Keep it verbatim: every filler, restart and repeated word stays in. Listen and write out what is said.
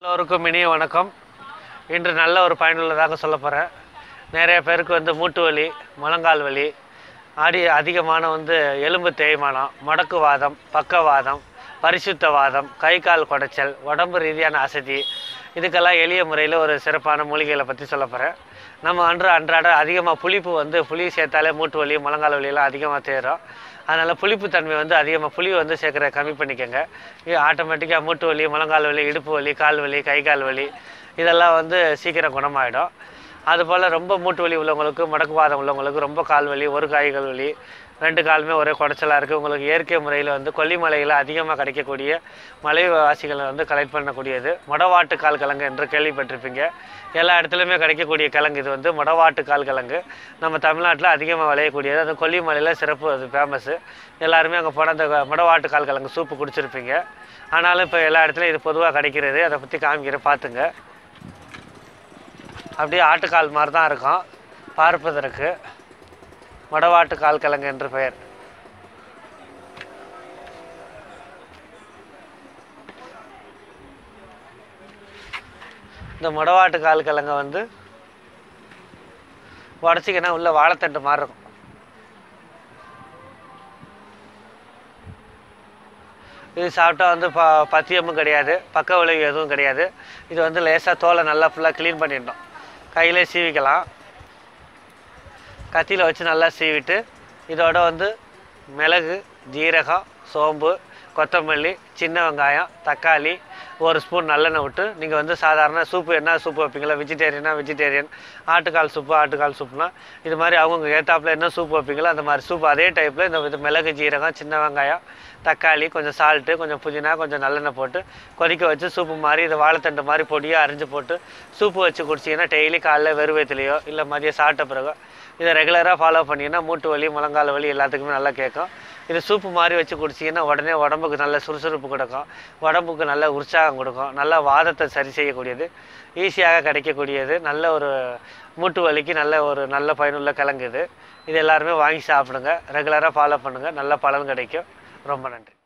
எல்லோருக்கும் இனிய வணக்கம். இன்று நல்ல ஒரு பயனுள்ளதாக சொல்ல போகிறேன். நிறைய பேருக்கு வந்து மூட்டு வலி, முழங்கால் வலி, ஆடி அதிகமான வந்து எலும்பு தேய்மானம், முடக்குவாதம், பக்கவாதம், பரிசுத்தவாதம், கை கால் குடைச்சல், உடம்பு ரீதியான அசதி, இதுக்கெல்லாம் எளிய முறையில் ஒரு சிறப்பான மூலிகைகளை பற்றி சொல்ல போகிறேன். நம்ம அன்று அன்றாட அதிகமாக புளிப்பு வந்து புளி சேர்த்தாலே மூட்டு வலி, முழங்கால் வலியெல்லாம் அதிகமாக தேரும். அதனால் புளிப்பு தன்மை வந்து அதிகமாக புளி வந்து சேர்க்குற கம்மி பண்ணிக்கோங்க. இது ஆட்டோமேட்டிக்காக மூட்டு வலி, முழங்கால் வலி, இடுப்பு வலி, கால் வலி, கை கால் வலி இதெல்லாம் வந்து சீக்கிரம் குணமாயிடும். அதுபோல் ரொம்ப மூட்டு வலி உள்ளவங்களுக்கு, முடக்குவாதம் உள்ளவங்களுக்கு, ரொம்ப கால் வலி, ஒரு காய்கள் வலி, ரெண்டு காலுமே ஒரே குடைச்சலாக இருக்குது, உங்களுக்கு இயற்கை முறையில் வந்து கொல்லிமலையில் அதிகமாக கிடைக்கக்கூடிய மலைவாசிகளை வந்து கலெக்ட் பண்ணக்கூடியது மொடவாட்டு கால் கிழங்கு என்று கேள்விப்பட்டிருப்பீங்க. எல்லா இடத்துலையுமே கிடைக்கக்கூடிய கிழங்கு இது வந்து மொடவாட்டு கால் கிழங்கு. நம்ம தமிழ்நாட்டில் அதிகமாக விளையக்கூடியது. அது கொல்லிமலையில் சிறப்பு, அது ஃபேமஸ்ஸு. எல்லாருமே அங்கே போன அந்த மொடவாட்டு கால் கிழங்கு சூப்பு குடிச்சிருப்பீங்க. ஆனாலும் இப்போ எல்லா இடத்துலையும் இது பொதுவாக கிடைக்கிறது. அதை பற்றி காமிக்கிறேன், பார்த்துங்க. அப்படியே ஆட்டுக்கால் மாதிரி தான் இருக்கும் பார்ப்பதற்கு. மொடவாட்டு கால் கிழங்கு என்று பெயர். இந்த மொடவாட்டு கால் கிழங்கை வந்து உடச்சிக்கினா உள்ள வாழைத்தண்டு மாதிரி இருக்கும். இது சாப்பிட்டா வந்து ப பத்தியமும் கிடையாது, பக்க விளைவு எதுவும் கிடையாது. இது வந்து லேசாக தோலை நல்லா ஃபுல்லாக க்ளீன் பண்ணிடணும். கையிலே சீவிக்கலாம். கத்தியில் வச்சு நல்லா சீவிட்டு இதோட வந்து மிளகு, ஜீரகம், சோம்பு, கொத்தமல்லி, சின்ன வெங்காயம், தக்காளி, ஒரு ஸ்பூன் நல்லெண்ணெய் விட்டு நீங்கள் வந்து சாதாரண சூப்பு என்ன சூப்பு வைப்பீங்களா, வெஜிடேரியனா வெஜிடேரியன், ஆட்டுக்கால் சூப்பு ஆட்டுக்கால் சூப்புனா இது மாதிரி அவங்க ஏத்தாப்பில் என்ன சூப்பு வைப்பீங்களோ அந்த மாதிரி சூப்பு அதே டைப்பில் இந்த இது மிளகு, ஜீரகம், சின்ன வெங்காயம், தக்காளி, கொஞ்சம் சால்ட்டு, கொஞ்சம் புதினா, கொஞ்சம் நல்லெண்ணெய் போட்டு கொதிக்க வச்சு சூப்பு மாதிரி இது வாழைத்தண்டு மாதிரி பொடியாக அரிஞ்சு போட்டு சூப்பு வச்சு குடிச்சிங்கன்னா டெய்லி காலைல வெறுவயத்துலையோ இல்லை மதியம் சாப்பிட்ட பிறகு இதை ரெகுலராக ஃபாலோ பண்ணிங்கன்னா மூட்டு வலி, முழங்கால் வலி எல்லாத்துக்குமே நல்லா கேட்கும். இது சூப்பு மாதிரி வச்சு குடிச்சிங்கன்னா உடனே உடம்புக்கு நல்ல சுறுசுறுப்பு கொடுக்கும், உடம்புக்கு நல்ல உற்சாகம் கொடுக்கும், நல்ல வாதத்தை சரி செய்யக்கூடியது, ஈஸியாக கிடைக்கக்கூடியது, நல்ல ஒரு மூட்டு வலிக்கு நல்ல ஒரு நல்ல பயனுள்ள கிழங்கு இது. இது எல்லாருமே வாங்கி சாப்பிடுங்க, ரெகுலராக ஃபாலோ பண்ணுங்கள், நல்ல பலன் கிடைக்கும். ரொம்ப நன்றி.